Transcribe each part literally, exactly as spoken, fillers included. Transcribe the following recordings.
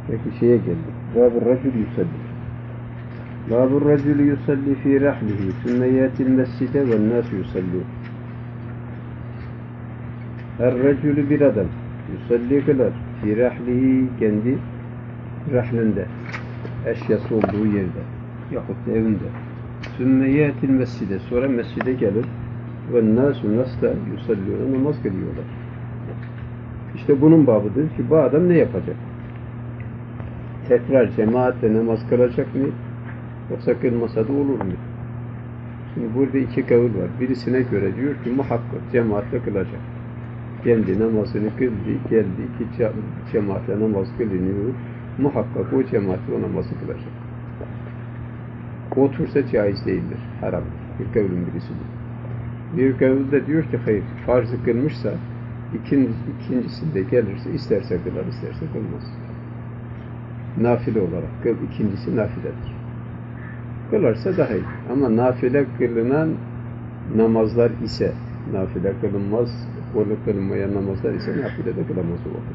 Peki şeye geldik. Bâbur racül yusalli. Bâbur racül yusalli fî rahlihi sümme yâtil mescide ve nâs yusalli. Her racülü bir adam yusalli kılar. Fî rahlihi kendi rahlinde. Eşyası olduğu yerde. Yahut da evinde. Sümme yâtil mescide. Sonra mescide gelir. Ve nâsü nas da yusalliyor. Namaz kılıyorlar. İşte bunun babıdır ki bu adam ne yapacak? Tekrar cemaatle namaz kılacak mı? Yoksa kılmasa da olur mu? Şimdi burada iki kavul var. Birisine göre diyor ki muhakkak cemaatle kılacak. Kendi namazını kıldı, geldi ki cemaatle namaz kılınıyor. Muhakkak o cemaatle o namazı kılacak. Otursa caiz değildir. Haram. Bir kavulun birisidir. Bir kavul da diyor ki hayır, farzı kılmışsa ikinci, ikincisinde gelirse isterse kılar, isterse kılmaz. Nafile olarak kıl, ikincisi nafiledir. Kılarsa daha iyi. Ama nafile kılınan namazlar ise nafile kılınmaz, onu kılınmayan namazlar ise nafile de kılamaz olur.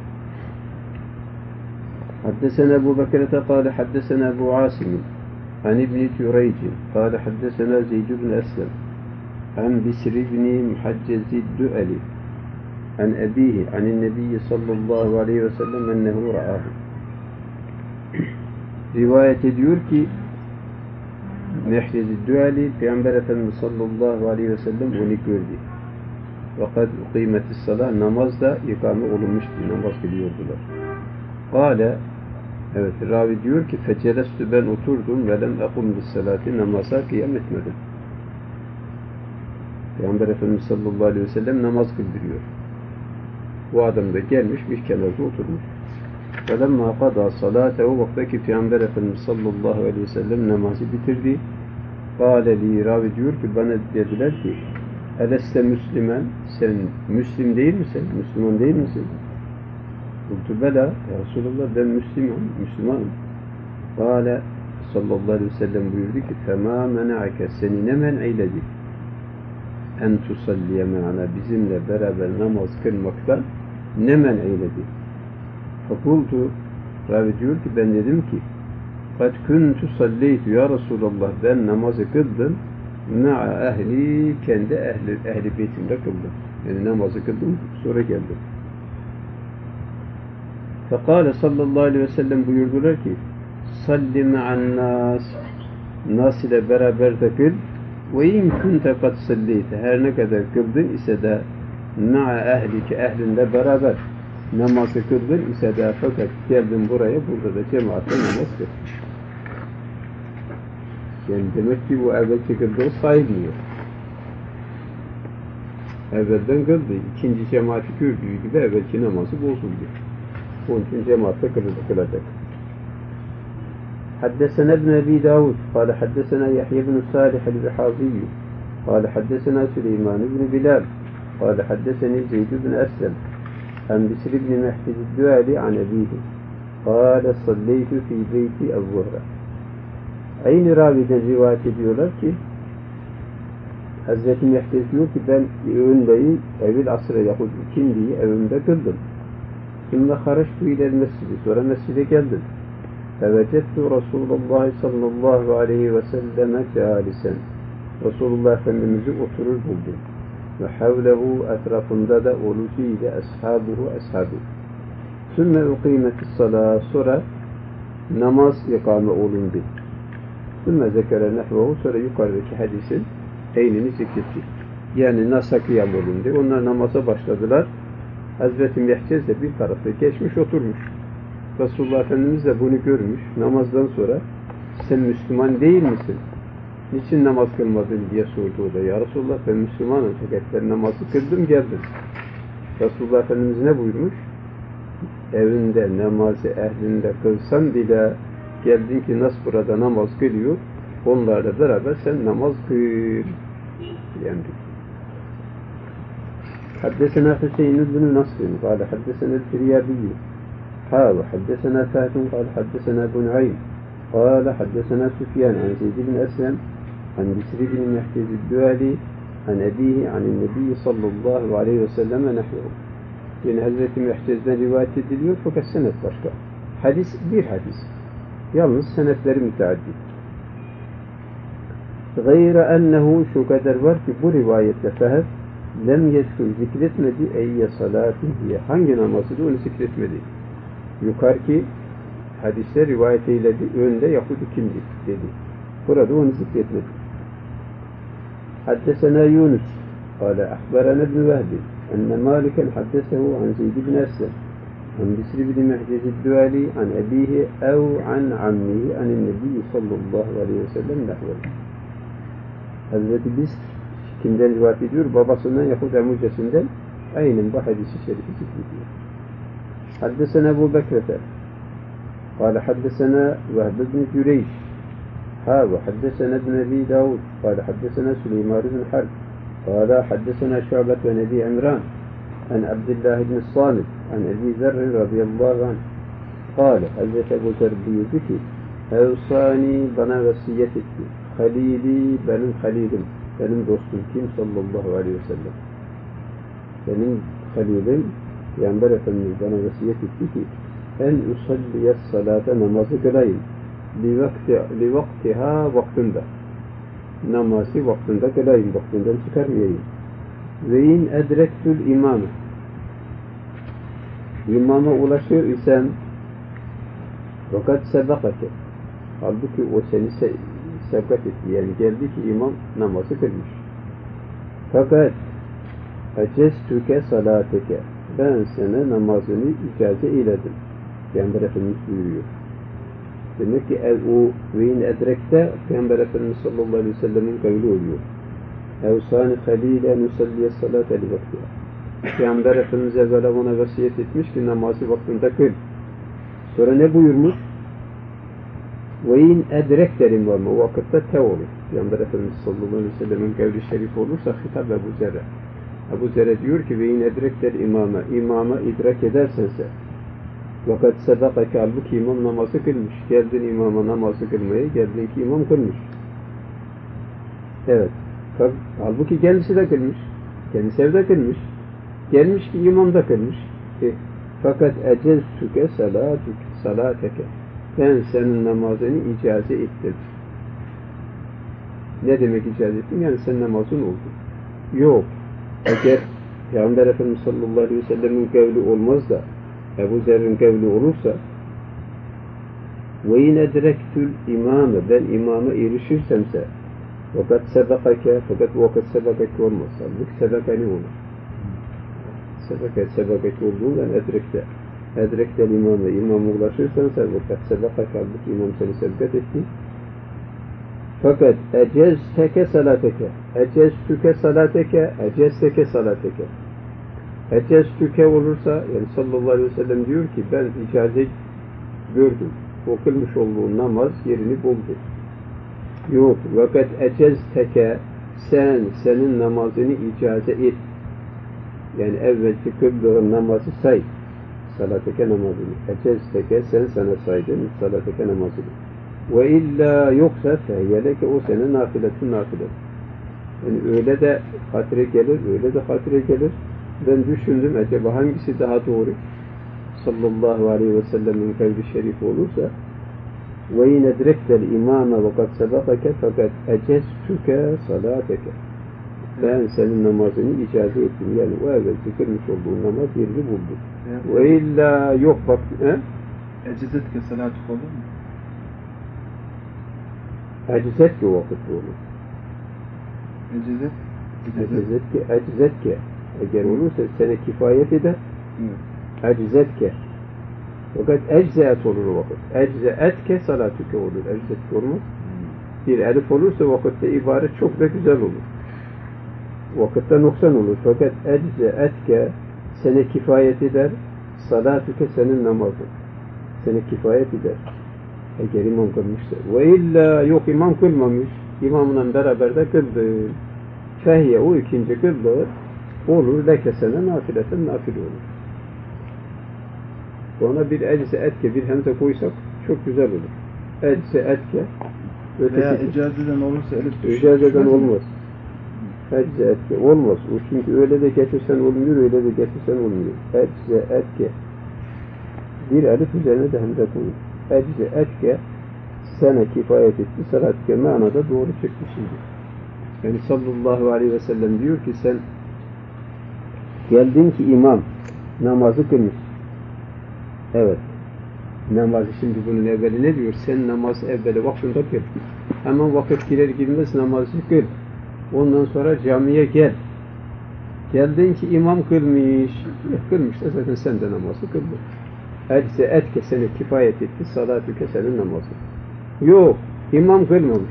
Haddesena Ebu Bekir'e kâle haddesena Ebu Asim an İbni Türeyci kâle haddesena Zeyd ibn Eslem an Bisr ibn Muhaccezi Du'ali an ebihi anin nebiyyi sallallahu aleyhi ve sellem ennehu ra'ahu. Rivayet ediyor ki Muhaccezi Du'ali Peygamber Efendimiz sallallahu aleyhi ve sellem onu gördü. Fakat kıymetis salah namazda ikame olunmuştu. Namaz kılıyordular. Kâle evet ravi diyor ki fecelestü ben oturdum ve lem ekum bis salati namaza kıyam etmedim. Peygamber Efendimiz sallallahu aleyhi ve sellem namaz kıldırıyor. Bu adam da gelmiş bir kenarda oturmuş. وَلَمَّا قَضَى صَلَاتَهُ vaktaki Peygamber Efendimiz sallallahu aleyhi ve sellem namazı bitirdi. قَالَ لِي ravi diyor ki bana dediler ki eleste Müslüman, sen Müslim değil misin? Müslüman değil misin? Kultu bela, ya Resulallah ben Müslüman, Müslümanım. Kâle sallallahu aleyhi ve sellem buyurdu ki فَمَا مَنَعَكَ seni ne men eyledi? En tusalliye me'ana bizimle beraber namaz kılmaktan ne men eyledi? Fakultu ravi diyor ki ben dedim ki قَدْ كُنْتُ salleytü ya Resulallah ben namazı kıldım ma'a ehli kendi ehli, ehli beytimde kıldım. Yani namazı kıldım sonra geldim. Fekale sallallahu aleyhi ve sellem buyurdular ki salli ma'an nas nas ile beraber de kıl ve in kunte kad salleyte her ne kadar kıldın ise de ma'a ehlike ehlinle beraber namazı kıldın ise de fakat geldin buraya burada da cemaatle namaz kıl. Yani demek ki bu evvelki kıldığı sayılmıyor. Evvelden kıldı. İkinci cemaati gördüğü gibi evvelki namazı bozuldu. Onun için cemaatle kılacak. Haddesena ibn Ebi Davud kâle haddesena Yahya ibn Salih el-Bihaziyyü kâle haddesena Süleyman ibn Bilal kâle haddeseni Zeyd ibn Eslem an Bisr ibn Muhaccezi Du'ali an ebihi kâle salleytu fî beyti el-zuhra. Aynı raviden rivayet ediyorlar ki Hazreti Muhaccez diyor ki ben öğündeyi evvel asra yahut ikindiyi evimde kıldım. Sümme haraçtu ile mescidi sonra mescide geldim. Fevecettu Resulullah sallallahu aleyhi ve selleme câlisen. Resulullah Efendimiz'i oturur buldum. Ve havlehu etrafında da olusuyla ashabuhu ashabu. Sümme uqimetis salâ sonra namaz ikame olundu. Sümme zekere nehvehu sonra yukarıdaki hadisin eynini zikretti. Yani nasa kıyam olundu. Onlar namaza başladılar. Hazreti Muhaccez de bir tarafta geçmiş oturmuş. Resulullah Efendimiz de bunu görmüş. Namazdan sonra sen Müslüman değil misin? Niçin namaz kılmadın diye sordu o da. Ya Resulullah ben Müslümanım fakat ben namazı kıldım geldim. Resulullah Efendimiz ne buyurmuş? Evinde namazı ehlinde kılsan bile geldin ki nasıl burada namaz kılıyor onlarla beraber sen namaz kıl. Yani حدثنا حسين بن نصر قال حدثنا الفريابي قال حدثنا فاتن قال حدثنا ابن عين قال حدثنا سفيان عن زيد بن أسلم عن بسر بن محجز الدؤلي عن أبيه عن النبي صلى الله عليه وسلم نحوه. Yani Hazreti Muhaccez'den rivayet ediliyor fakat senet başka. Hadis bir hadis. Yalnız senetleri müteaddit. Gayre ennehu şu kadar var ki bu rivayette fehef lem yezkür zikretmedi eyye salatin diye. Hangi namazı da onu zikretmedi. Yukarıki hadisler rivayet eyledi. Önde Yahudi kimdi dedi. Burada onu zikretmedi. Haddesena Yunus قال أخبرنا ابن وهب أن مالكا حدثه عن زيد بن أسلم عن بسر بن محجز الدوالي عن أبيه أو عن عمه عن النبي صلى الله عليه وسلم نحوه. Hazreti Bisr kimden rivayet ediyor? Babasından yahut amcasından aynen bu hadisi şerifi zikrediyor. Haddesena Ebu Bekrete قال حدثنا وهب بن جريش ها وحدثنا ابن أبي داود قال حدثنا سليمان بن حرب قال حدثنا شعبة بن أبي عمران عن عبد الله بن الصامت عن أبي ذر رضي الله عنه قال حدث أبو ذر بيدك أوصاني bana vasiyet etti. Halili benim halilim, benim dostum kim sallallahu aleyhi ve sellem. Benim halilim Peygamber Efendimiz bana vasiyet etti ki en usalliyes salate namazı kılayım. Li vakti li vaktiha vaktinde. Namazı vaktinde kılayım, vaktinden çıkarmayayım. Ve in edrektul imamı. İmama ulaşır isem fakat sebekake. Halbuki o seni se sebkat etti. Yani geldi ki imam namazı kılmış. Fakat ecestüke salateke. Ben sana namazını icaze eyledim. Peygamber Efendimiz buyuruyor. Demek ki o veyn edrekte Peygamber Efendimiz sallallahu aleyhi ve sellem'in kavli oluyor. Evsani halile nusalliye salate li vaktiha. Peygamber Efendimiz evvela ona vasiyet etmiş ki namazı vaktinde kıl. Sonra ne buyurmuş? Veyn edrek derim var mı? O vakitte te olur. Peygamber Efendimiz sallallahu aleyhi ve sellem'in kavli şerif olursa hitap Ebu Zer'e. Ebu Zer'e diyor ki veyn edrek der imama. İmama idrak edersense vakat sedakake halbuki imam namazı kılmış. Geldin imama namazı kılmaya, geldin ki imam kılmış. Evet. Halbuki kendisi de kılmış. Kendisi evde kılmış. Gelmiş ki imam da kılmış. E, fakat ecel tüke salateke. Ben senin namazını icaze ettim. Ne demek icaze ettim? Yani senin namazın oldu. Yok. Eğer Peygamber Efendimiz sallallahu aleyhi ve sellem'in kavli olmaz da Ebu Zer'in kavli olursa ve yine direktül imamı ben imama erişirsemse vakat sebekake fakat vakat sebekake olmaz. Halbuki sebeke ne olur? Sebeke sebekake olduğundan edrekte edrekte imamı imama ulaşırsan sen vakat sebekake halbuki imam seni sebeket etti. Fakat ecez teke salateke ecez tüke salateke ecez teke salateke ecez tüke olursa yani sallallahu aleyhi ve sellem diyor ki ben icazet gördüm. O kılmış olduğu namaz yerini buldu. Yok. Vakat ecez teke sen senin namazını icaze et. Yani evvelki kıldığın namazı say. Salateke namazını. Ecez teke sen sana saydın salateke namazını. Ve illa yoksa feyyeleke o senin nafiletin nafilet. Yani öyle de hatire gelir, öyle de hatire gelir. Ben düşündüm acaba hangisi daha doğru? Sallallahu aleyhi ve sellem'in kavli şerif olursa ve yine direktel imama ve kad sebekeke fakat ecestüke salateke. Ben senin namazını icaze ettim. Yani o evvel zikirmiş olduğun namaz yerini buldu. Ve illa yok bak. Ecezetke salatük olur mu? Eczetke vakitte olur. Ecezet? Eczetke, eczetke. Eğer olursa sana kifayet eder. Eczetke. Fakat eczeet olur o vakit. Eczeetke salatüke olur. Eczetke olmaz. Bir elif olursa vakitte ibaret çok da güzel olur. Vakitte noksan olur. Fakat eczeetke sana kifayet eder. Salatüke senin namazın. Sana kifayet eder. Eğer imam kılmışsa. Ve illa yok imam kılmamış. İmamla beraber de kıldı. Fehye o ikinci kıldı. Olur leke sana nafileten nafile olur. Ona bir ecze etke bir hemze koysak çok güzel olur. Ecze etke veya icazeden olursa elif düşür. İcazeden olmaz. Ecze etke olmaz. O çünkü öyle de getirsen olmuyor, öyle de getirsen olmuyor. Ecze etke. Bir elif üzerine de hemze koyun. Ecze etke sana kifayet etti. Salatke manada doğru çıktı şimdi. Yani sallallahu aleyhi ve sellem diyor ki sen geldin ki imam namazı kılmış. Evet. Namazı şimdi bunun evveli ne diyor? Sen namaz evveli vaktinde kıl. Hemen vakit girer girmez namazı kıl. Ondan sonra camiye gel. Geldin ki imam kılmış. Kılmış da zaten sen de namazı kıldın. Else etke seni kifayet etti. Salatü kesenin namazı. Yok. İmam kılmamış.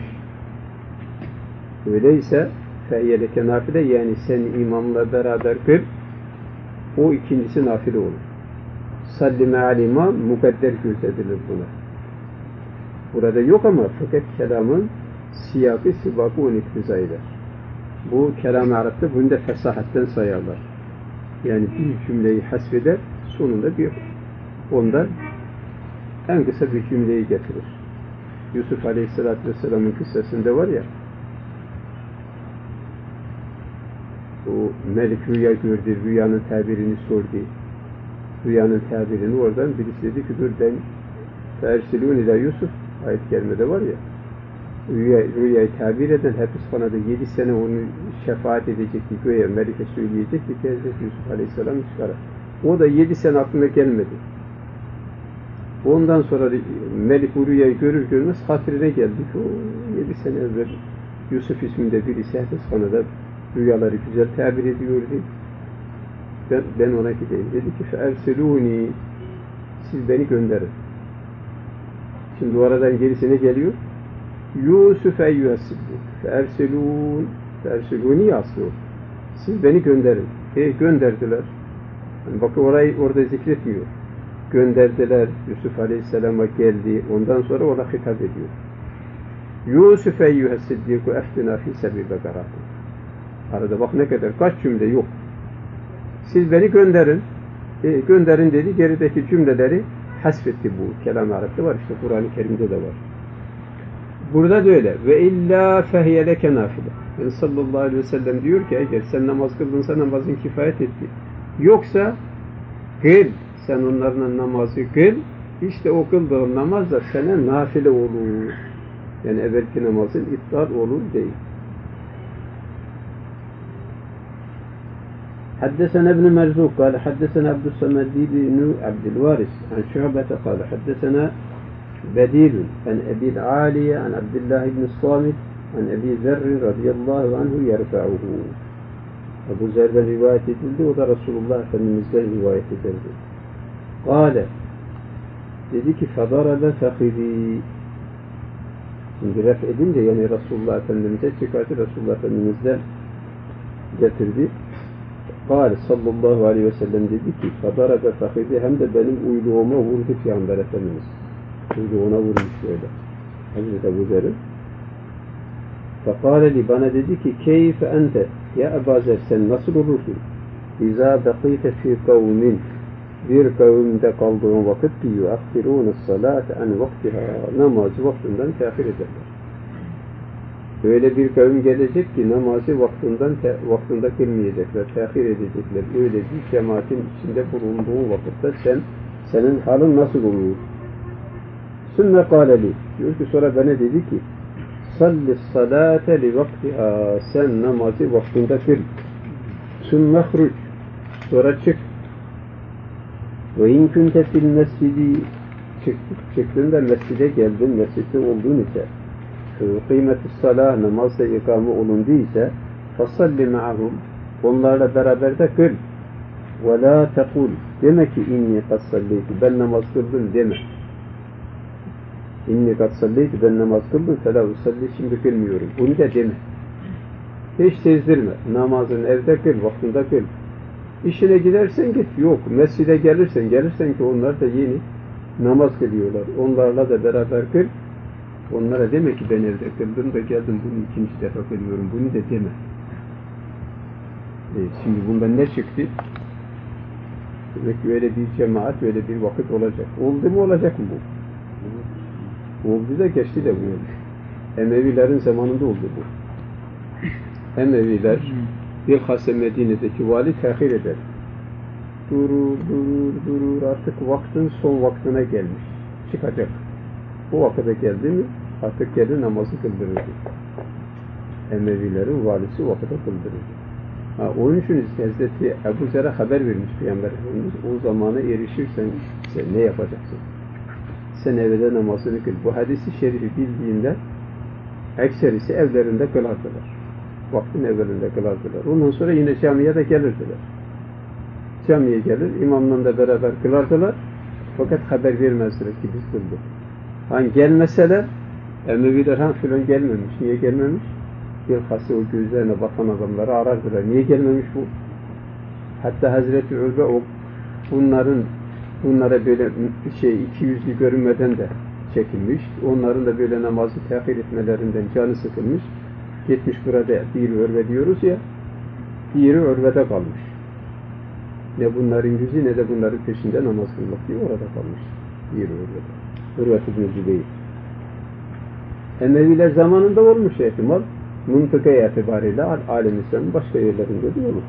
Öyleyse feyyeleke nafile, yani sen imamla beraber kıl. O ikincisi nafile olur. Sallime al imam mukadder gözedilir buna. Burada yok ama fakat kelamın siyakı sibakı on iktiza eder. Bu kelam-ı Arap'ta bunu da fesahatten sayarlar. Yani bir cümleyi hasbeder, sonunda bir ondan en kısa bir cümleyi getirir. Yusuf Aleyhisselatü Vesselam'ın kıssasında var ya, o Melik rüya gördü, rüyanın tabirini sordu. Rüyanın tabirini oradan birisi dedi ki dur ben fersilûn ila Yusuf ayet-i kerimede var ya, rüya, rüyayı tabir eden hapishanede yedi sene onu şefaat edecekti, göğe Melik'e söyleyecekti ki Hazreti Yusuf Aleyhisselam çıkarar. O da yedi sene aklına gelmedi. Ondan sonra Melik bu rüyayı görür görmez hatırına geldi ki o yedi sene evvel Yusuf isminde birisi hapishanede rüyaları güzel tabir ediyordu. Ben, ben ona gideyim. Dedi ki فَاَرْسَلُونِ siz beni gönderin. Şimdi oradan gerisine geliyor. Yusuf eyyühessiddik. فَاَرْسَلُونِ فَاَرْسَلُونِ aslı. Siz beni gönderin. E gönderdiler. Yani bakın orayı orada zikretmiyor. Gönderdiler. Yusuf Aleyhisselam'a geldi. Ondan sonra ona hitap ediyor. Yusuf eyyühessiddik eftina fi sebi bekarati. Arada bak ne kadar kaç cümle yok. Siz beni gönderin. E, gönderin dedi. Gerideki cümleleri hasfetti bu. Kelam-ı Arap'ta var. İşte Kur'an-ı Kerim'de de var. Burada da öyle. Ve illa fehiye leke nafile. Yani sallallahu aleyhi ve sellem diyor ki eğer sen namaz kıldınsa namazın kifayet etti. Yoksa kıl. Sen onlarla namazı kıl. İşte o kıldığın namaz da sana nafile olur. Yani evvelki namazın iptal olur değil. حدثنا ابن مرزوق قال حدثنا عبد الصمد بن عبد الوارث عن شعبة قال حدثنا بديل عن أبي العالية عن عبد الله بن الصامت عن أبي ذر رضي الله عنه يرفعه. Ebu Zer'den rivayet edildi. O da Resulullah Efendimiz'den rivayet edildi. قال dedi ki فَضَرَبَ فَخِذِي. Şimdi ref edince yani Resulullah Efendimiz'e çıkarttı. Resulullah Efendimiz'den getirdi. Kâle sallallahu aleyhi ve sellem dedi ki فَضَرَبَ فَخِذِي hem de benim uyluğuma vurdu Peygamber Efendimiz. Uyluğuna vurmuş böyle. Hazreti Ebu Zer'in. فَقَالَ li bana dedi ki كَيْفَ أَنْتَ ya Ebu Zer sen nasıl olursun? اِذَا بَقِيتَ فِي قَوْمٍ bir kavimde kaldığın vakit ki يُؤَخِّرُونَ الصَّلَاةَ عَنْ وَقْتِهَا namazı vaktinden tehir ederler. Öyle bir kavim gelecek ki namazı vaktinden te, vaktinde kılmayacaklar, tehir edecekler. Öyle bir cemaatin içinde bulunduğun vakitte sen senin halin nasıl olur? Sümme kâleli diyor ki sonra bana dedi ki sallis salâte li vaktiha sen namazı vaktinde kıl. Sümme hruc sonra çık. Ve in kunte fil mescidi çıktığında mescide geldin, mescitte olduğun ise kıymet-i salah namazda ikame olunduysa fasalli ma'ahum onlarla beraber de kıl. Ve la tekul deme ki inni kad salleytu ben namaz kıldım deme. İnni kad salleytu ben namaz kıldım fe la usalli şimdi kılmıyorum. Bunu da deme. Hiç sezdirme. Namazın evde kıl, vaktinde kıl. İşine gidersen git. Yok. Mescide gelirsen, gelirsen ki onlar da yeni namaz kılıyorlar. Onlarla da beraber kıl. Onlara deme ki ben evde kıldım da geldim bunu ikinci defa kılıyorum. Bunu da deme. E, şimdi bundan ne çıktı? Demek ki öyle bir cemaat, öyle bir vakit olacak. Oldu mu olacak mı bu? Oldu da geçti de bu. Emevilerin zamanında oldu bu. Emeviler bilhassa Medine'deki vali tehir eder. durur, durur, durur. Artık vaktin son vaktine gelmiş. Çıkacak. Bu vakıda geldi mi artık geldi namazı kıldırırdı. Emevilerin valisi vakıda kıldırırdı. Ha, onun için Hazreti Ebu Zer'e haber vermiş Peygamber Efendimiz. O zamana erişirsen sen ne yapacaksın? Sen evde namazını kıl. Bu hadisi şerifi bildiğinde ekserisi evlerinde kılardılar. Vaktin evlerinde kılardılar. Ondan sonra yine camiye de gelirdiler. Camiye gelir, imamla da beraber kılardılar. Fakat haber vermezdiler ki biz kıldık. Hani gelmeseler, Emeviler han filan gelmemiş. Niye gelmemiş? Bilhassa o gözlerine bakan adamları arardılar. Niye gelmemiş bu? Hatta Hazreti Ülbe o bunların bunlara böyle şey iki yüzlü görünmeden de çekilmiş. Onların da böyle namazı tehir etmelerinden canı sıkılmış. Gitmiş burada bir örve diyoruz ya, diğeri örvede kalmış. Ne bunların yüzü ne de bunların peşinde namaz kılmak diye orada kalmış. Bir örvede. Örvet-i Nüzü değil. Emeviler zamanında olmuş ihtimal. Mıntıkaya itibariyle alem İslam'ın başka yerlerinde de olur.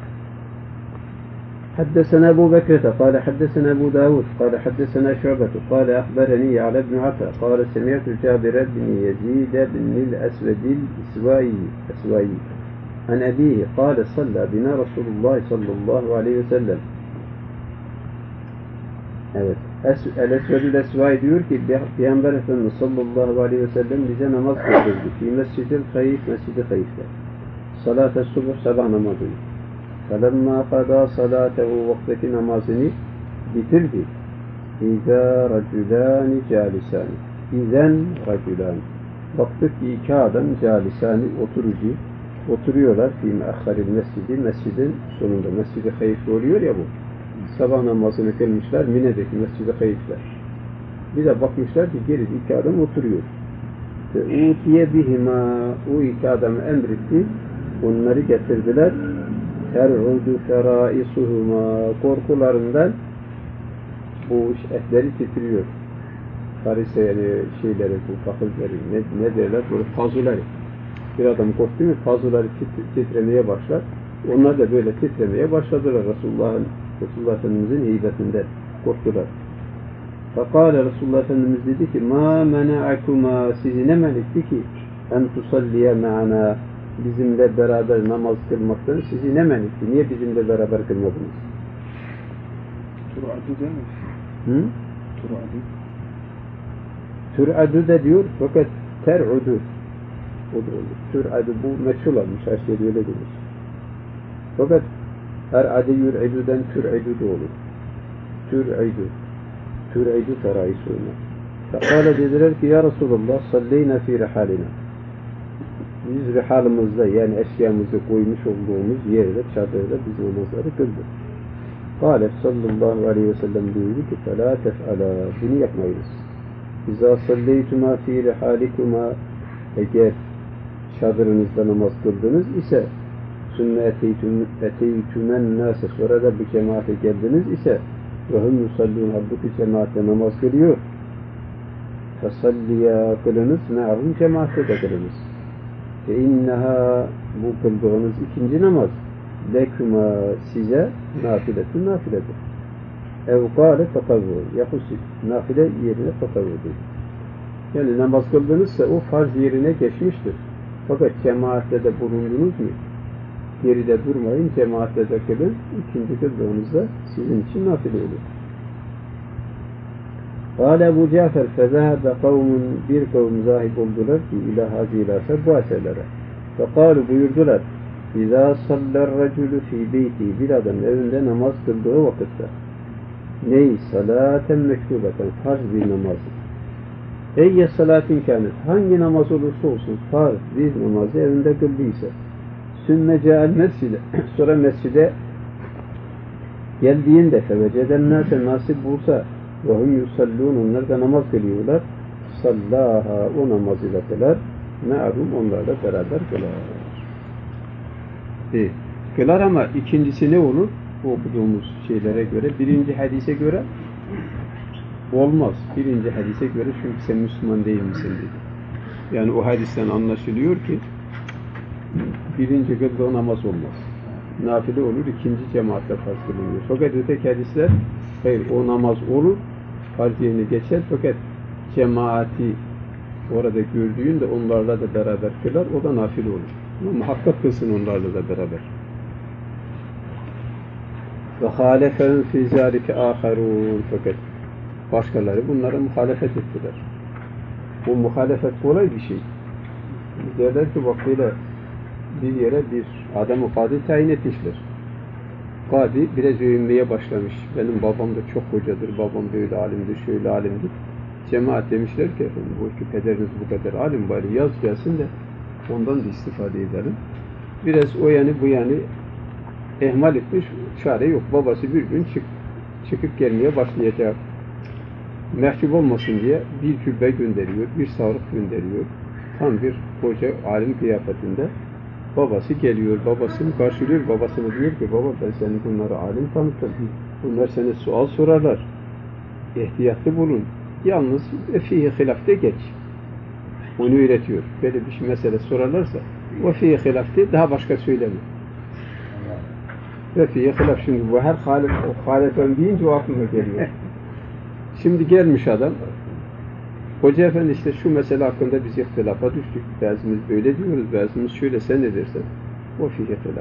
حدثنا أبو بكرة قال حدثنا أبو داود قال حدثنا شعبة قال أخبرني على ابن عطاء قال سمعت جابر بن يزيد بن الأسود الأسوائي أسوائي عن أبيه قال صلى بنا رسول الله صلى الله عليه وسلم. Evet. El-Esvedül Esvai diyor ki Peygamber Efendimiz sallallahu aleyhi ve sellem bize namaz kıldırdı. Fi mescid-i Hayf, mescid-i Hayf'te. Salat-ı subh, sabah namazını. فَلَمَّا قَدَى صَلَاتَهُ vaktaki namazını bitirdi. اِذَا رَجُلَانِ جَالِسَانِ اِذَنْ رَجُلَانِ Baktık ki iki adam calisani oturucu oturuyorlar. فِي مَأَخَّرِ الْمَسْجِدِ Mescidin sonunda. Mescid-i Hayf'te oluyor ya bu. Sabah namazını kılmışlar. Mine'deki Mescid-i Hayf'ler. Bir de bakmışlar ki geride iki adam oturuyor. فَاُوْتِيَ بِهِمَا O iki adamı emretti. Onları getirdiler. ter'udu feraisuhuma korkularından bu etleri titriyor. Farise yani şeyleri, bu fakirleri, ne, ne derler? Böyle fazuları. Bir adam korktu mu fazuları titremeye başlar. Onlar da böyle titremeye başladılar Resulullah'ın, Resulullah Efendimiz'in heybetinden korktular. Fakale Resulullah Efendimiz dedi ki ma mena'akuma sizi ne menetti ki en tusalliye me'ana bizimle beraber namaz kılmaktan sizi ne men etti? Niye bizimle beraber kılmadınız? Tur'adu değil mi? Hı? Tur'adu. Tur'adu da diyor fakat ter'udu. O da olur. Tur'adu bu meçhul olmuş. Aşağıda öyle demiş. Fakat er'ade yur'idu'dan tur'idu da olur. Tur'idu. Tur'idu feraisuna. Fekale dediler ki ya Resulullah salleyna fi rihalina. Biz rihalımızda yani eşyamızı koymuş olduğumuz yerde, çadırda biz namazları kıldık. Kâle sallallahu aleyhi ve sellem buyurdu ki فَلَا تَفْعَلَا Bunu yapmayınız. اِذَا صَلَّيْتُمَا ف۪ي رِحَالِكُمَا Eğer çadırınızda namaz kıldınız ise ثُمَّ اَتَيْتُمَ النَّاسَ Sonra da bu cemaate geldiniz ise وَهُمْ يُصَلُّونَ Halbuki cemaatle namaz kılıyor. فَصَلِّيَا Kılınız مَعَهُمْ Cemaatle de kılınız. İnneha bu kıldığınız ikinci namaz lekuma size nafiletun nafiledir. Ev kâle tatavvur yahut nafile yerine tatavvurdur. Yani namaz kıldığınızsa o farz yerine geçmiştir. Fakat cemaatle de bulundunuz mu? Geride durmayın, cemaatle de kılın. İkinci kıldığınızda sizin için nafile olur. Kâle Ebu Cafer fezâhebe kavmun bir kavm zahip oldular ki ilâ hazîlâse bu eserlere. Fekâlu buyurdular İzâ sallar racülü fî beyti bir adam evinde namaz kıldığı vakitte ney salâten mektubeten farz bir namazı. Eyye salâtin kânet hangi namaz olursa olsun farz bir namazı evinde kıldıysa sümme câel mescide sonra mescide geldiğinde feveceden nâse nasip bulsa ve hum yusallûn onlar da namaz kılıyorlar. Sallâha o namaz ile kılar. Me'alum onlarla beraber kılar. Evet. Kılar ama ikincisi ne olur? Bu okuduğumuz şeylere göre. Birinci hadise göre olmaz. Birinci hadise göre çünkü sen Müslüman değil misin dedi. Yani o hadisten anlaşılıyor ki birinci kıldığı namaz olmaz. nafile olur, ikinci cemaatle farz kılınıyor. Fakat öteki hadisler, hayır o namaz olur, farz yerine geçer fakat cemaati orada gördüğünde onlarla da beraber kılar, o da nafile olur. Ama muhakkak kılsın onlarla da beraber. Ve halefehum fî zâlike âherûn, fakat başkaları bunlara muhalefet ettiler. Bu muhalefet kolay bir şey. Derler ki vaktiyle bir yere bir adamı kadi tayin etmişler. Kadi biraz övünmeye başlamış. Benim babam da çok hocadır, babam böyle alimdir, şöyle alimdir. Cemaat demişler ki, efendim, bu ki pederiniz bu kadar alim bari yaz gelsin de ondan da istifade edelim. Biraz o yani bu yani ihmal etmiş, çare yok. Babası bir gün çık, çıkıp gelmeye başlayacak. Mahcup olmasın diye bir cübbe gönderiyor, bir sarık gönderiyor. Tam bir hoca alim kıyafetinde. Babası geliyor, babasını karşılıyor, babasına diyor ki, baba ben seni bunlara alim tanıttım. Bunlar sana sual sorarlar. İhtiyatlı bulun. Yalnız fihi hilafte geç. Onu öğretiyor. Böyle bir şey mesele sorarlarsa o fihi hilafte daha başka söyleme. Ve fihi hilaf, şimdi bu her halif, o halifen deyince o aklıma geliyor. Şimdi gelmiş adam, Hoca efendi işte şu mesele hakkında biz ihtilafa düştük. Bazımız böyle diyoruz, bazımız şöyle, sen ne dersen? O fihi ihtilaf.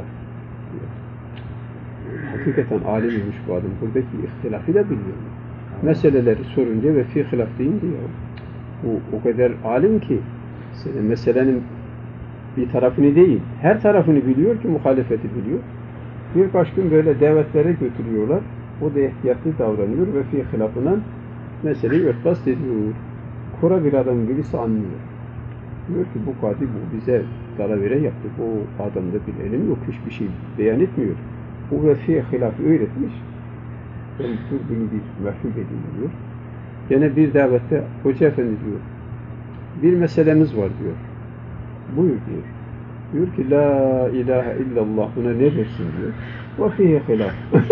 Hakikaten alimmiş bu adam. Buradaki ihtilafı da biliyor. Meseleleri sorunca ve fihi ihtilaf deyince ya, o, o kadar alim ki senin meselenin bir tarafını değil, her tarafını biliyor ki muhalefeti biliyor. Birkaç gün böyle davetlere götürüyorlar. O da ihtiyatlı davranıyor ve fihi ihtilafından meseleyi örtbas ediyor. Kura bir adam birisi anlıyor. Diyor ki bu kadi bu bize dalavere yaptı. O adamda bir ilim yok, hiçbir şey beyan etmiyor. Bu ve fihi hilafı öğretmiş. Ben bunu bir mahkum edeyim diyor. Gene bir davette hoca efendi diyor, bir meselemiz var diyor. Buyur diyor. Diyor ki la ilahe illallah, buna ne dersin diyor. Ve fihi hilaf.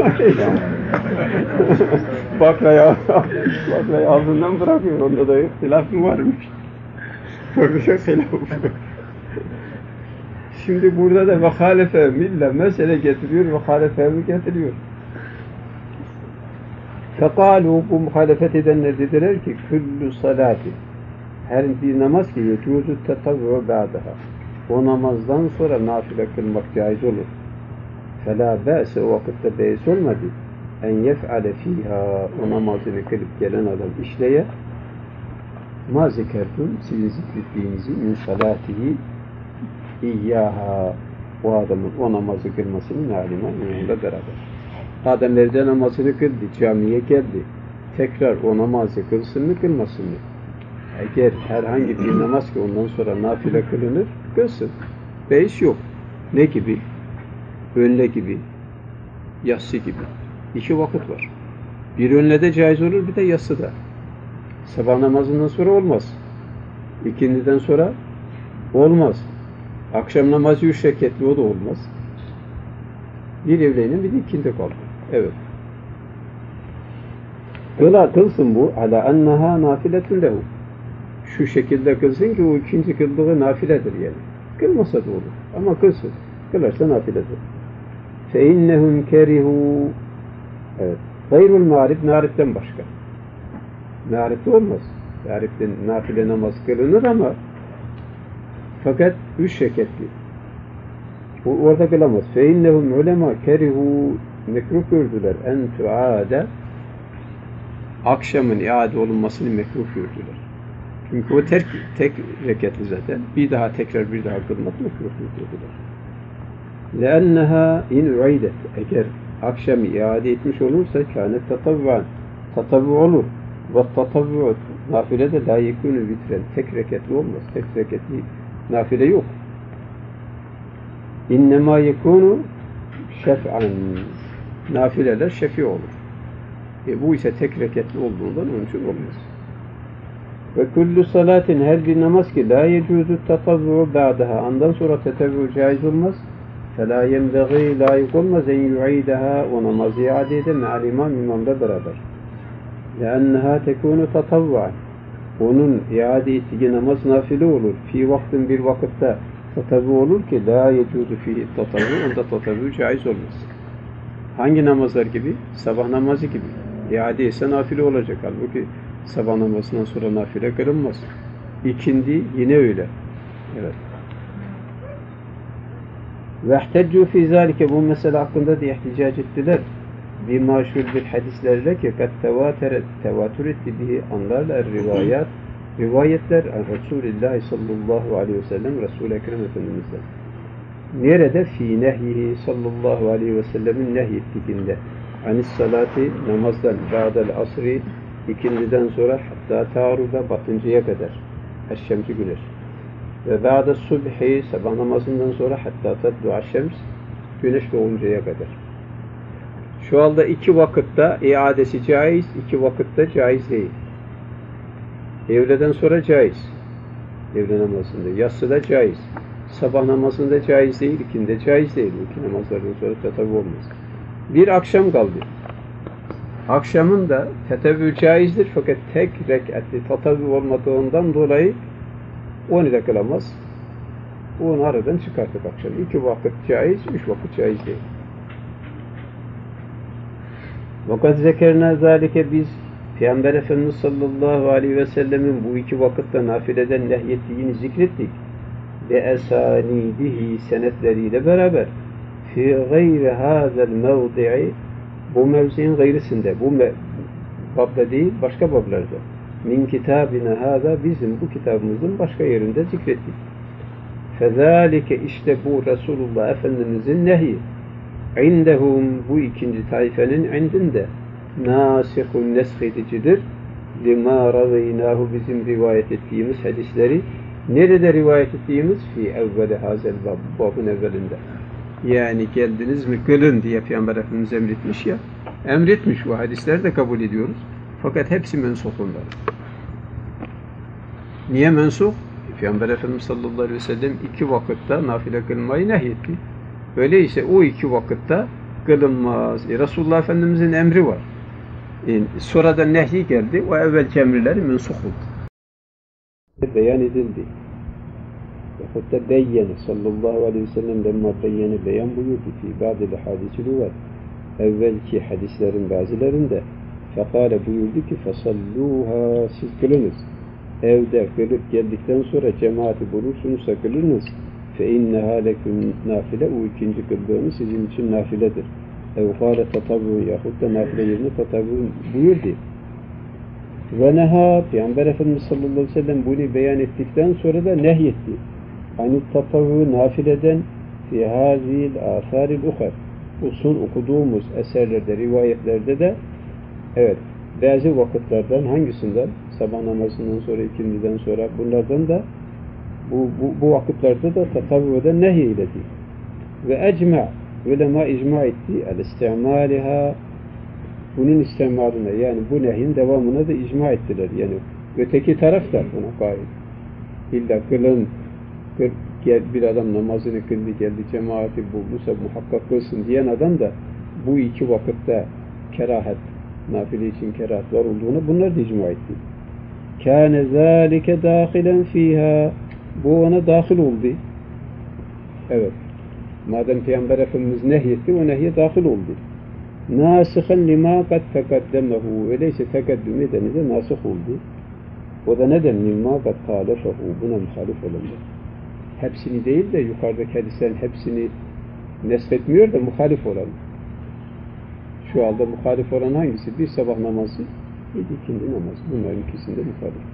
Baklayı, baklayı ağzından bırakıyor. Onda da ihtilaf mı varmış? Orada hilaf. Şimdi burada da vehalefe mille mesele getiriyor, vehalefe mi getiriyor? Fekalu, bu muhalefet edenler dediler ki küllü salati, her bir namaz ki yecuzu tetavvu ba'daha, o namazdan sonra nafile kılmak caiz olur. فَلَا بَأْسَ o vakitte beis olmadı. En yef'ale fiha, o namazını kılıp gelen adam işleye ma zikertum, sizin zikrettiğinizi min salatihi iyyaha, o adamın o namazı kılmasının alima yanında beraber. Adam evde namazını kıldı, camiye geldi. Tekrar o namazı kılsın mı, kılmasın mı? Eğer herhangi bir namaz ki ondan sonra nafile kılınır, kılsın. Beis yok. Ne gibi? Önle gibi, yatsı gibi. İki vakit var. Bir önlede caiz olur, bir de yatsıda. Sabah namazından sonra olmaz. İkindiden sonra olmaz. Akşam namazı üç reketli, o da olmaz. Bir evlenin, bir de ikindi kaldı. Evet. Kıla kılsın bu, ala enneha nafiletun lehu. Şu şekilde kılsın ki o ikinci kıldığı nafiledir yani. Kılmasa da olur. Ama kılsın. Kılarsa nafiledir. فَاِنَّهُمْ كَرِهُوا Evet. Gayrul mağrib, mağribden başka. Mağribde olmaz. Mağribden nafile namaz kılınır ama fakat üç reketli. Orada kılamaz. فَاِنَّهُمْ ulema كَرِهُوا mekruh gördüler. En tuade, akşamın iade olunmasını mekruh gördüler. Çünkü o tek, tek reketli zaten. Bir daha tekrar bir daha kılmak mekruh gördüler. لَأَنَّهَا اِنْ اُعِيدَتْ Eğer akşam iade etmiş olursa kânet tatavvan, tatavvu olur. وَالتَّطَوُّعُ nafile de la yekûnü vitren, tek reketli olmaz. Tek reketli nafile yok. اِنَّمَا يَكُونُ şef'an, nafileler şefi olur. E bu ise tek reketli olduğundan onun için olmaz. Ve kullu salatin, her bir namaz ki la yecuzu tatavvu ba'daha, ondan sonra tetavvu caiz olmaz. فَلَا يَنْبَغِي layık olmaz en yu'idaha, o namazı iade ede me'al imam, imamla beraber. لَأَنَّهَا تَكُونُ تَطَوَّعًا Onun iade ettiği namaz nafile olur. Fi vaktin, bir vakitte Tatavvu olur ki la yecudu fihi tatavvu, onda tatavvu caiz olmaz. Hangi namazlar gibi? Sabah namazı gibi. İade ise nafile olacak. Halbuki sabah namazından sonra nafile kılınmaz. İkindi yine öyle. Evet. Vehteccu fî zâlike, bu mesele hakkında da ihticac ettiler. Bir maşhur bir hadislerle ki kat tevateret, tevatür etti bihi anlarla rivayet, rivayetler Resulullah sallallahu aleyhi ve sellem, Resul-i Ekrem Efendimiz'den. Nerede? Fî nehyihi sallallahu aleyhi ve sellemin nehyettikinde. Anis salati, namazdan, ba'del asri, ikindiden sonra hatta taruda, batıncaya kadar. Eşşemsi güneş. Ve ba'de subhi, sabah namazından sonra hatta taddu aşşems, güneş doğuncaya kadar. Şu anda iki vakitte iadesi caiz, iki vakitte caiz değil. Evleden sonra caiz. Evle namazında. Yatsıda caiz. Sabah namazında caiz değil, ikinde caiz değil. İki namazlardan sonra tetavvu olmaz. Bir akşam kaldı. Akşamın da tetavvu caizdir fakat tek rekatli tetavvu olmadığından dolayı onu da kılamaz. Onu aradan çıkarttık akşam. İki vakit caiz, üç vakit caiz değil. Vakat zekerna zalike, biz Peygamber Efendimiz sallallahu aleyhi ve sellemin bu iki vakitte nafileden nehyettiğini zikrettik. Ve esanidihi, senetleriyle beraber fi gayri hazel mevdi'i, bu mevziin gayrisinde, bu babda değil başka bablarda, min kitabina hâzâ, bizim bu kitabımızın başka yerinde zikrettik. Fezâlike, işte bu Resulullah Efendimizin nehi, indehum, bu ikinci taifenin indinde, nâsihun, nesk edicidir, limâ razînâhu, bizim rivayet ettiğimiz hadisleri, nerede rivayet ettiğimiz? Fi evveli hazel bab, babın evvelinde. Yani geldiniz mi kılın diye Peygamber Efendimiz emretmiş ya, emretmiş, bu hadisleri de kabul ediyoruz. Fakat hepsi mensuh bunlar. Niye mensuh? Peygamber Efendimiz sallallahu aleyhi ve sellem iki vakitte nafile kılmayı nehyetti. Öyleyse o iki vakitte kılınmaz. E, Resulullah Efendimizin emri var. E, sonradan nehyi geldi. O evvelki emirleri mensuh oldu. Beyan edildi. Yahut da beyyene sallallahu aleyhi ve sellem lemma beyyene beyan buyurdu ki ba'del hadisi lüvet. Evvelki hadislerin bazılarında fekale buyurdu ki fesalluha, siz kılınız. Evde kılıp geldikten sonra cemaati bulursunuzsa kılınız. Fe inneha leküm nafile, o ikinci kıldığınız sizin için nafiledir. Ev kâle tatavvûn, yahut da nafile yerine tatavvûn buyurdu. Ve neha, Peygamber Efendimiz sallallahu aleyhi ve sellem bunu beyan ettikten sonra da nehyetti. Hani tatavvû nafileden fi hâzil âthâril ukhar. Bu son okuduğumuz eserlerde, rivayetlerde de evet, bazı vakitlerden hangisinden? Sabah namazından sonra, ikindiden sonra, bunlardan da bu, bu, bu vakitlerde de tatavvüden nehyiledi. Ve ecma, ulema icma etti, el-istimaliha, bunun istimalına, yani bu nehyin devamına da icma ettiler. Yani öteki taraf da buna kaid. İlla kılın, kıl, gel, bir adam namazını kıldı, geldi cemaati bulduysa muhakkak kılsın diyen adam da bu iki vakitte kerahat, nafile için kerahat var olduğunu bunlar da icma etti. Kâne zâlike dâhilen fîhâ, bu ona dahil oldu. Evet. Madem Peygamber Efendimiz nehyetti, o nehye dahil oldu. Nâsihen limâ kad tekaddemehu, öyleyse tekaddüm edeni de nasih oldu. O da neden? Mimâ kad tâlefehu, buna muhalif olanlar. Hepsini değil de yukarıdaki hadislerin hepsini nesletmiyor da muhalif olan. Şu anda muhalif olan hangisi? Bir sabah namazı, bir ikindi namazı. Bunların ikisinde muhalif.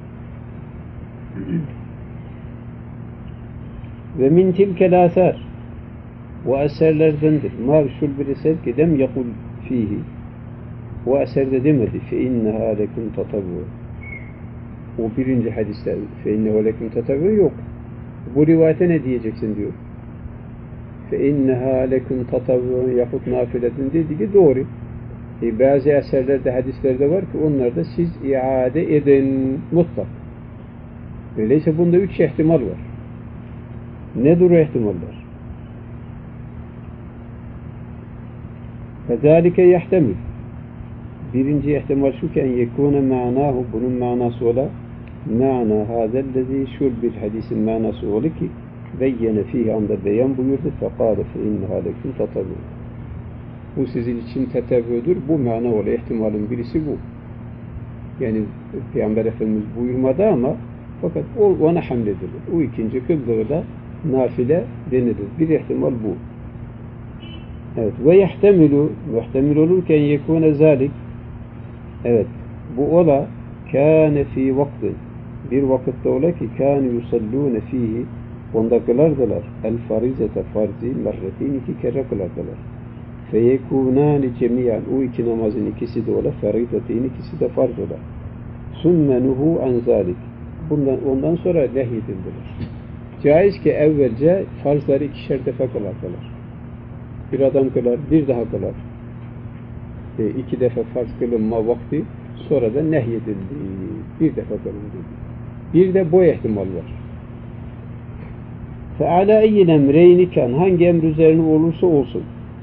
Ve min tilkel âthâr, o eserlerdendir. Mâvşul bir eser ki dem yakul fihi. O eserde demedi. Fe innehâ leküm tatavvû. O birinci hadisler. Fe innehâ leküm tatavvû yok. Bu rivayete ne diyeceksin diyor. Fe innehâ leküm tatavvû yahut nafiletun dedi ki doğru. E, bazı eserlerde, hadislerde var ki onlarda siz iade edin mutlak. Öyleyse bunda üç ihtimal var. Nedir o ihtimaller? Fezâlike yehtemil. Birinci ihtimal şu ki en yekûne ma'nâhu, bunun manası ola ma'na hâzellezî, şul bir hadisin manası ola ki beyyene fihi anda beyan buyurdu. Fekâle fe inneha leküm tatavvû. Bu sizin için tetevvüdür. Bu mana olan ihtimalin birisi bu. Yani Peygamber Efendimiz buyurmadı ama fakat o ona hamledilir. O ikinci kıldığı da nafile denilir. Bir ihtimal bu. Evet. Ve yehtemilu muhtemil olurken yekûne zâlik. Evet. Bu ola kâne fî vaktin. Bir vakitte ola ki kâne yusallûne fîhi onda kılardılar. El farizete farzi merretin iki kere kılardılar. Feyekûnâni cemiyan o iki namazın ikisi de ola farizetin ikisi de farz ola. Sümme nuhu an zâlik. Bundan, ondan sonra nehyedildiler. Caiz ki evvelce farzları ikişer defa kılardılar. Bir adam kılar, bir daha kılar. E, iki defa farz kılınma vakti sonra da nehyedildi. Bir defa kılındı. Bir de bu ihtimal var. فَعَلَى اَيِّ اَمْرَيْنِ كَانْ hangi emr üzerine olursa olsun.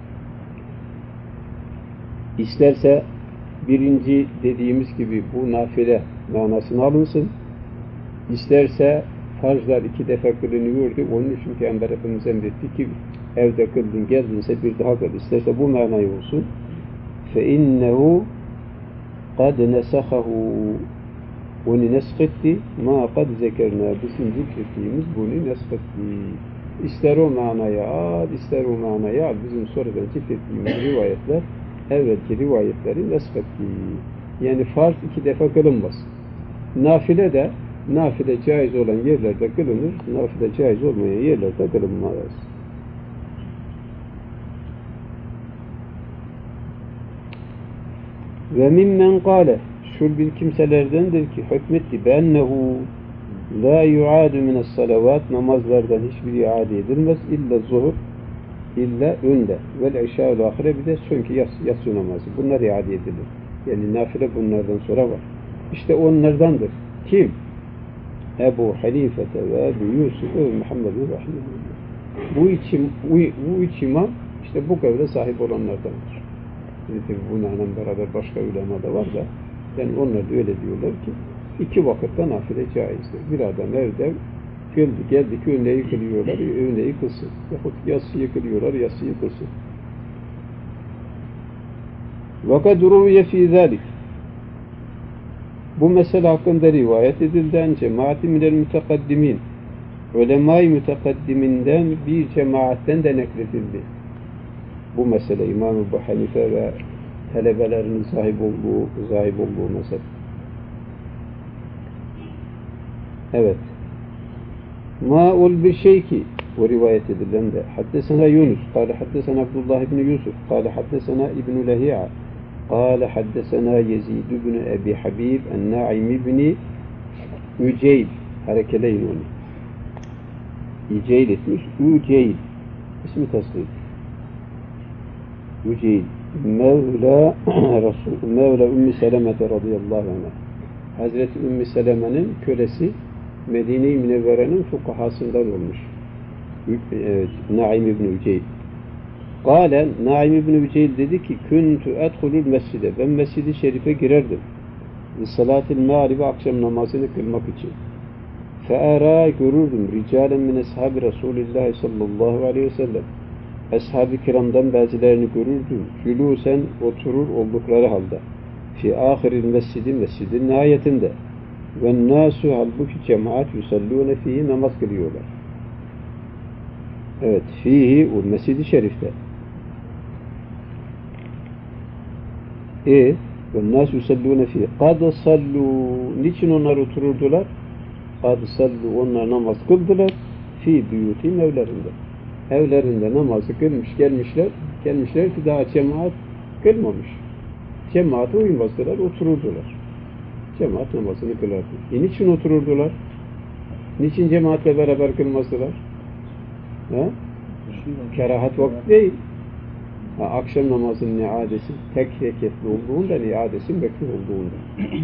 İsterse birinci dediğimiz gibi bu nafile manasını alınsın. İsterse farzlar iki defa kılınıyordu. Onun için Peygamber Efendimiz emretti ki evde kıldın geldinse bir daha kıl. İsterse bu manayı olsun. فَاِنَّهُ قَدْ نَسَخَهُ onu nesketti. مَا قَدْ zekerna bizim zikrettiğimiz bunu nesketti. İster o manaya al, ister o manaya al. Bizim sonradan zikrettiğimiz rivayetler evvelki rivayetleri nesketti. Yani farz iki defa kılınmaz. Nafile de nafile caiz olan yerlerde kılınır. Nafile caiz olmayan yerlerde kılınmaz. Ve mimmen kâle şu bir kimselerdendir ki hükmetti bennehu la yu'adu mines salavat namazlardan hiçbir iade edilmez illa zuhur illa önde vel işâ-ül ahire bir de sonki yatsı, yatsı namazı. Bunlar iade edilir. Yani nafile bunlardan sonra var. İşte onlardandır. Kim? Ebu Hanifete ve Ebu Yusuf ve Muhammed'in rahimahullah. Bu içim, bu, bu üç imam işte bu kavle sahip olanlardandır. Tabi bununla beraber başka ulema da var da yani onlar da öyle diyorlar ki iki vakitte nafile caizdir. Bir adam evde geldi, geldi ki önleyi kılıyorlar, önleyi kılsın. Yahut yatsıyı kılıyorlar, yatsıyı kılsın. وَقَدْ رُوْيَ ف۪ي ذَٰلِكِ Bu mesele hakkında rivayet edilden cemaati minel mütekaddimin ulema-i mütekaddiminden bir cemaatten de nekledildi. Bu mesele İmam Ebu Hanife ve talebelerinin sahip olduğu, sahip olduğu mesele. Evet. Ma'ul bir şey ki o rivayet edilen de haddesena Yunus, kâle haddesena Abdullah ibn Yusuf, kâle haddesena İbn-i Lehi'a, kâle haddesena Yezid ibn Ebi Habib, en-Na'im ibn Üceyl, harekeleyin onu. Üceyl etmiş, Üceyl, ismi tasdik. Üceyl, Mevla Resul, Mevla Ümmü Seleme'te radıyallahu anh. Hazreti Ümmü Seleme'nin kölesi Medine-i Münevvere'nin fukahasından olmuş. Evet, Naim İbn Üceyl. Kâle, Naim İbn Üceyl dedi ki, küntü edhulul mescide, ben mescid-i şerife girerdim. Salatil mağribi akşam namazını kılmak için. Fe'erâ görürdüm, ricalen min ashabi Resulullah sallallahu aleyhi ve sellem. Ashab-ı kiramdan bazılarını görürdüm. Cülûsen oturur oldukları halde. Fi ahiril mescidi, mescidin nihayetinde. Ve nâsû halbuki cemaat yusallûne fihi namaz kılıyorlar. Evet, fihi o mescid-i şerifte. E ve nâsû yusallûne fihi. Kad sallû. Niçin onlar otururdular? Kad sallû. Onlar namaz kıldılar. Fi büyûtîm evlerinde. Evlerinde namazı kılmış gelmişler. Gelmişler ki daha cemaat kılmamış. Cemaate uymazdılar, otururdular. Cemaat namazını kılardı. E niçin otururdular? Niçin cemaatle beraber kılmazdılar? Ha? Kerahat vakti değil. Ha, akşam namazının iadesi tek reketli olduğunda, iadesi bekli olduğunda.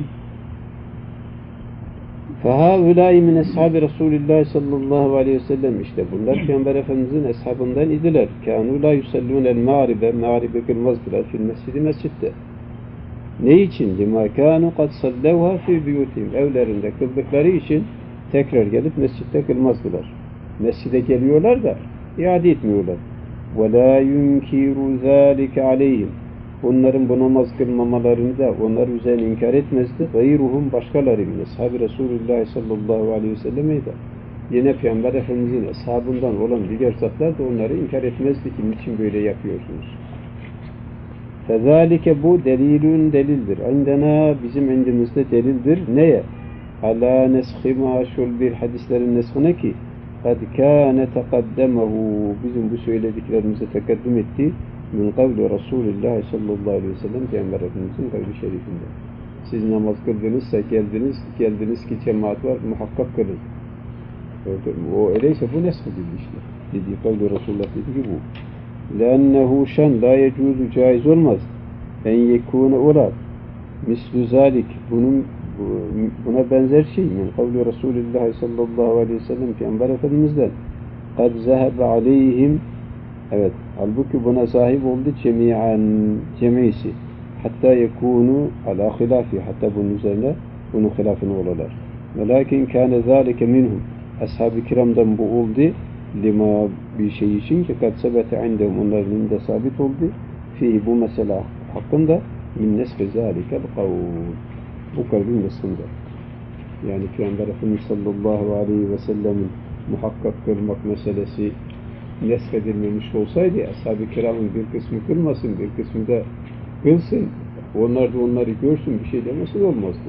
فَهَاُولَٰئِ مِنْ اَصْحَابِ رَسُولِ اللّٰهِ sallallahu aleyhi ve sellem işte bunlar Peygamber Efendimiz'in eshabından idiler. كَانُوا لَا يُسَلُّونَ الْمَعْرِبَ Mağribi kılmazdılar fil mescidi mescitte. Ne için? لِمَا كَانُوا قَدْ صَلَّوْهَا فِي بِيُوتِهِمْ Evlerinde kıldıkları için tekrar gelip mescitte kılmazdılar. mescide geliyorlar da iade etmiyorlar. وَلَا يُنْكِرُ ذَٰلِكَ عَلَيْهِمْ Onların bu namaz kılmamalarını da onlar üzerine inkar etmezdi. غَيْرُهُمْ Başkaları bile. Ashab-ı Resulullah sallallahu aleyhi ve sellem'e de yine Peygamber Efendimiz'in ashabından olan diğer zatlar da onları inkar etmezdi ki niçin böyle yapıyorsunuz. فَذَٰلِكَ bu delilün delildir. İndena bizim indimizde delildir. Neye? Ala neshi maşul bir hadislerin neshine ki قَدْ كَانَ تَقَدَّمَهُ bizim bu söylediklerimize tekaddüm etti. Min kavli Resulullah sallallahu aleyhi ve sellem Peygamber Efendimiz'in kavli şerifinde. Siz namaz kıldınızsa geldiniz, geldiniz ki cemaat var, muhakkak kılın. O öyleyse bu nesh edilmiştir. Dediği kavli Resulullah dedi ki bu. لَأَنَّهُ şen la yecuzu caiz olmaz. En yekûne olar. Mislu zalik. Bunun buna benzer şey. Min kavli Resulullah sallallahu aleyhi ve sellem Peygamber Efendimiz'den. قَدْ زَهَبَ عَلَيْهِمْ Evet. Halbuki buna sahip oldu cemiyen cemisi. Hatta yekûnu ala hilafi. Hatta bunun üzerine bunun hilafını olurlar. Velakin kâne zâlike minhum. Ashab-ı kiramdan bu oldu. Lima bir şey için ki kad sebete indehum onların elinde sabit oldu. Fi bu mesele hakkında min nesfi zâlikel kavl. Bu kavlin nesfinde. Yani Peygamber Efendimiz sallallahu aleyhi ve sellemin muhakkak kılmak meselesi nesfedilmemiş olsaydı ashab-ı kiramın bir kısmı kılmasın, bir kısmı da kılsın. Onlar da onları görsün, bir şey demesi olmazdı.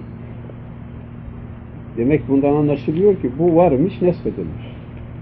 Demek bundan anlaşılıyor ki bu varmış, nesfedilmiş.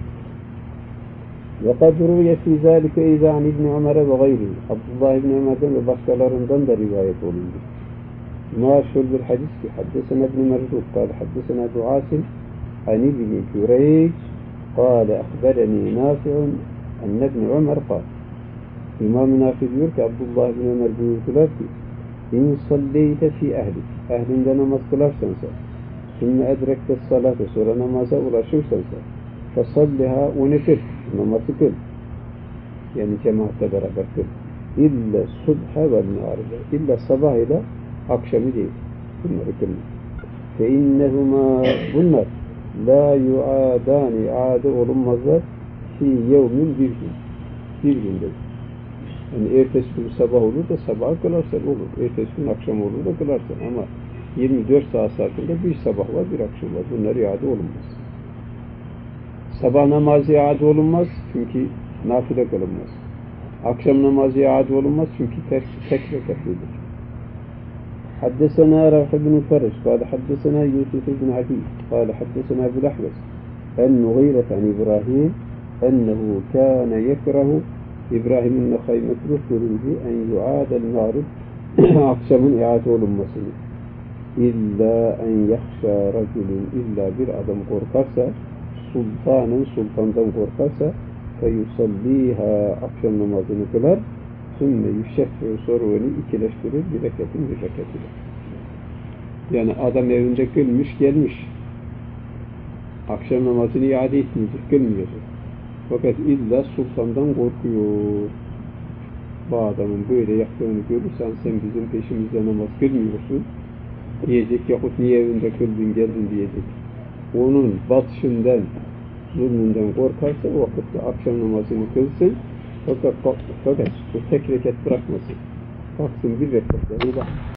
وَقَدْ رُوْيَ فِي ذَٰلِكَ اِذَا عَنْ اِبْنِ عُمَرَ وَغَيْرِهِ Abdullah İbni Ömer'den ve başkalarından da rivayet olundu. Maşhur bir hadis ki haddesena ibn Merdud قال حدثنا أبو عاصم عن ابن جريج قال أخبرني نافع أن ابن عمر قال İmam-ı Nafi diyor ki Abdullah İbni Ömer buyurdular ki İn salleyte fi ehlik ehlinde namaz kılarsansa sümme edrekte salate sonra namaza ulaşırsansa fesalliha unikir namazı kıl yani cemaatle beraber kıl illa subha vel muaribe illa sabah ile akşamı değil bunları kılın fe innehuma bunlar la yuadani aade olunmazlar fi yevmin bir gün bir günde yani ertesi gün sabah olur da sabah kılarsan olur ertesi gün akşam olur da kılarsan ama yirmi dört saat sarfında bir sabah var bir akşam var bunlar iade olunmaz. Sabah namazı iade olunmaz çünkü nafile kılınmaz. Akşam namazı iade olunmaz çünkü tek, tek rekatlidir. Haddesena Rafi bin Fariş, kâle haddesena Yusuf bin Adi, kâle haddesena Ebu Lahves, en-Nuğîret an İbrahim, ennehu kâne yekrahu, İbrahim'in nekhay mekruh görüldü, en yu'adel mağrib, akşamın iade olunmasını. İlla en yahşâ raculun, illa bir adam korkarsa, sultanın sultandan korkarsa feyusalliha akşam namazını kılar sümme yüşeffi sonra onu ikileştirir bir reketin bir reketiyle. Yani adam evinde kılmış gelmiş akşam namazını iade etmeyecek, kılmayacak. Fakat illa sultandan korkuyor. Bu adamın böyle yaptığını görürsen sen bizim peşimizde namaz kılmıyorsun diyecek yahut niye evinde kıldın geldin diyecek. Onun batışından, zulmünden korkarsa o vakitte akşam namazını kılsın fakat, fakat bu tek rekat bırakmasın. Baksın bir rekat. Yani bak.